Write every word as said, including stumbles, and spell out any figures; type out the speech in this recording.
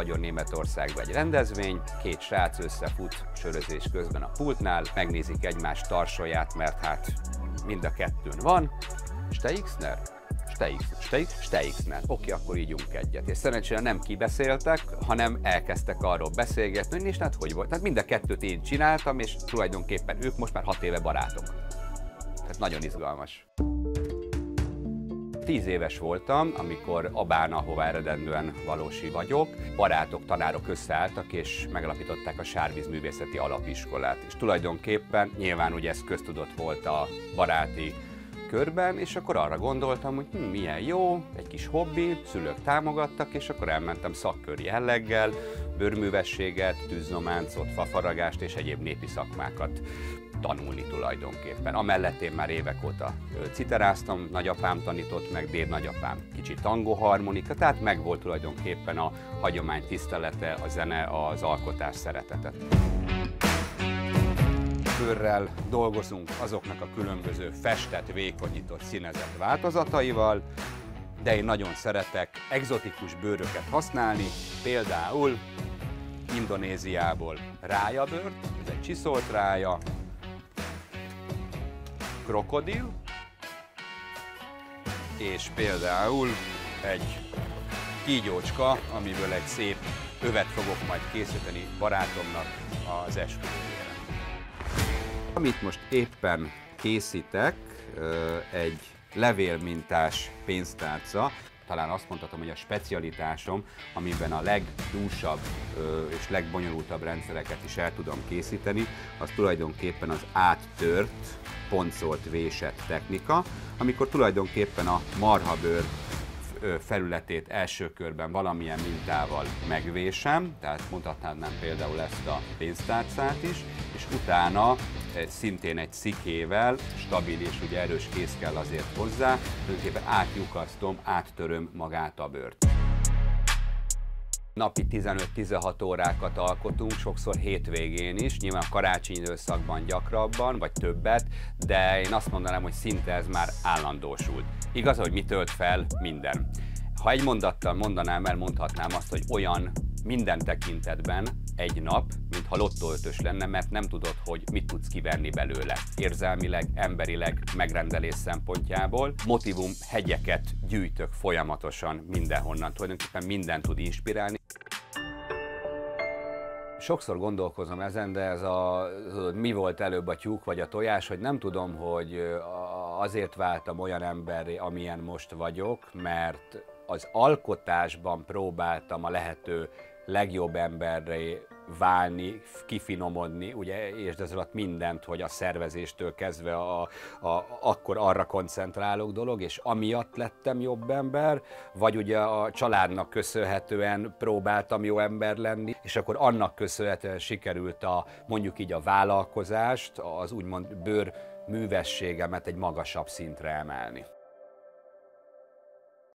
Vagyon Németországban egy rendezvény, két srác összefut sörözés közben a pultnál, megnézik egymás tarsaját, mert hát mind a kettőn van. Steixner? Steixner. Oké, akkor ígyunk egyet. És szerencsére nem kibeszéltek, hanem elkezdtek arról beszélgetni, hogy és hát hogy volt. Tehát mind a kettőt én csináltam, és tulajdonképpen ők most már hat éve barátok. Tehát nagyon izgalmas. Tíz éves voltam, amikor Abán, ahová eredendően valósi vagyok, barátok, tanárok összeálltak és megalapították a Sárvízművészeti Alapiskolát. És tulajdonképpen nyilván ugye ez köztudott volt a baráti körben, és akkor arra gondoltam, hogy hm, milyen jó, egy kis hobbi, szülők támogattak, és akkor elmentem szakköri jelleggel, bőrművességet, tűznománcot, fafaragást és egyéb népi szakmákat tanulni tulajdonképpen. Amellett én már évek óta citeráztam, nagyapám tanított meg, dédnagyapám kicsit tangóharmonika, tehát megvolt tulajdonképpen a hagyomány tisztelete, a zene, az alkotás szeretete. Bőrrel dolgozunk azoknak a különböző festett, vékonyított, színezett változataival, de én nagyon szeretek egzotikus bőröket használni, például Indonéziából rájabőrt, ez egy csiszolt rája, krokodil, és például egy kígyócska, amiből egy szép övet fogok majd készíteni barátomnak az esküvőjére. Amit most éppen készítek, egy levélmintás pénztárca. Talán azt mondhatom, hogy a specialitásom, amiben a legdúsabb és legbonyolultabb rendszereket is el tudom készíteni, az tulajdonképpen az áttört, poncolt, vésett technika, amikor tulajdonképpen a marhabőr felületét első körben valamilyen mintával megvésem, tehát mondhatnám például ezt a pénztárcát is, és utána szintén egy szikével, stabil és ugye erős kéz kell azért hozzá, tulajdonképpen átlyukasztom, áttöröm magát a bőrt. Napi tizenöt-tizenhat órákat alkotunk, sokszor hétvégén is, nyilván a karácsonyi időszakban gyakrabban, vagy többet, de én azt mondanám, hogy szinte ez már állandósult. Igaz, hogy mi tölt fel? Minden. Ha egy mondattal mondanám el, mondhatnám azt, hogy olyan minden tekintetben egy nap, mintha lottóötös lenne, mert nem tudod, hogy mit tudsz kivenni belőle. Érzelmileg, emberileg, megrendelés szempontjából. Motivum hegyeket gyűjtök folyamatosan mindenhonnan, tulajdonképpen minden tud inspirálni. Sokszor gondolkozom ezen, de ez a, mi volt előbb a tyúk vagy a tojás, hogy nem tudom, hogy azért váltam olyan emberré, amilyen most vagyok, mert az alkotásban próbáltam a lehető legjobb emberré válni, kifinomodni, ugye, és ez alatt mindent, hogy a szervezéstől kezdve a, a, akkor arra koncentrálok dolog, és amiatt lettem jobb ember, vagy ugye a családnak köszönhetően próbáltam jó ember lenni, és akkor annak köszönhetően sikerült a, mondjuk így a vállalkozást, az úgymond bőr művességemet egy magasabb szintre emelni.